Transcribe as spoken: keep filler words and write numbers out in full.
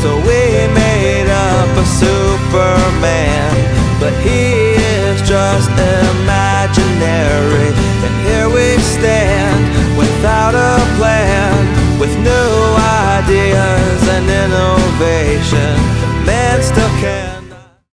So we made up a Superman, but he is just imaginary.